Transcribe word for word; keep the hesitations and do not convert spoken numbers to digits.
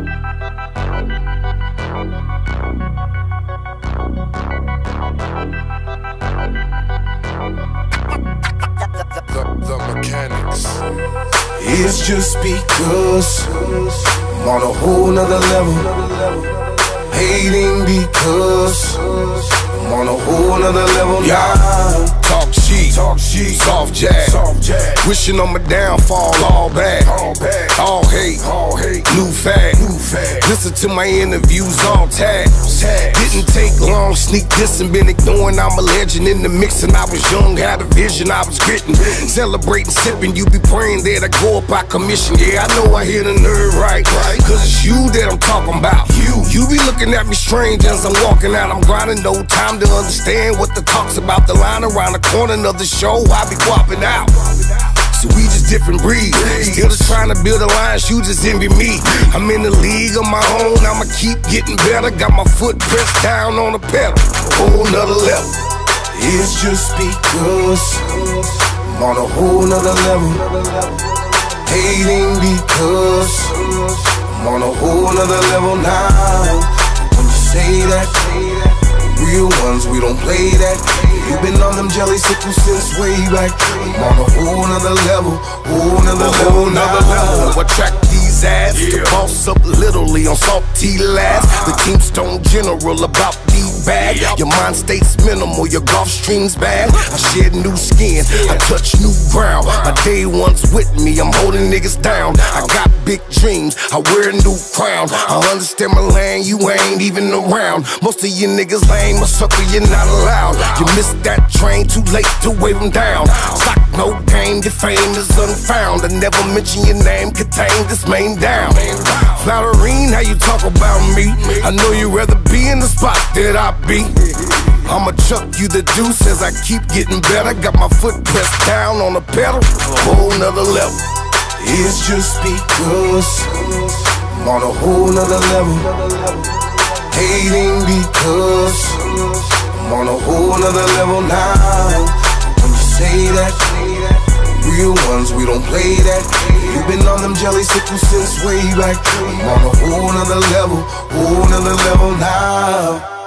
The mechanics. It's just because I'm on a whole nother level. Hating because I'm on a whole nother level now. Talk shit, Talk shit, soft jazz, soft jazz. wishing on my downfall, all bad, All bad, all hate, all hate, new fad. new fad. Listen to my interviews, all tags. Tags. Didn't take long, sneak this and been ignoring. I'm a legend in the mix, and I was young, had a vision, I was gritting, celebrating, sipping. You be praying that I go up by commission. Yeah, I know I hear the nerve right, right. Cause it's you that I'm talking about. You, you be looking at me strange as I'm walking out. I'm grinding, no time to understand what the talk's about. The line around the corner of the show, I be whopping out. So we just different breeds. Still just trying to build a line, you just envy me. I'm in the league of my own, I'ma keep getting better. Got my foot pressed down on the pedal, whole nother level. It's just because I'm on a whole nother level. Hating because I'm on a whole nother level now. When you say that, real ones, we don't play that. You've been on them jelly sickles since way back. I'm on a whole nother level, whole nother level, Another now. level, attract these ass. Yeah. The boss up literally on salty last. The Keystone General about the bag. Your mind states minimal, your Gulf Stream's bad. I shed new skin, I touch new ground. My day one's with me, I'm holding niggas down. I got big dreams, I wear a new crown. I understand my lane, you ain't even around. Most of you niggas lame, a sucker, you're not allowed. You missed that train, too late to wave them down. Stock no game, your fame is unfound. I never mention your name, contain this main down. Flatterine, how you talk about me? I know you'd rather be in the spot that I be. I'ma chuck you the deuce as I keep getting better. Got my foot pressed down on the pedal, whole nother level. It's just because I'm on a whole nother level. Hating because I'm on a whole nother level now. When you say that, real ones, we don't play that. You've been on them jelly sickles since way back. I'm on a whole nother level, whole nother level now.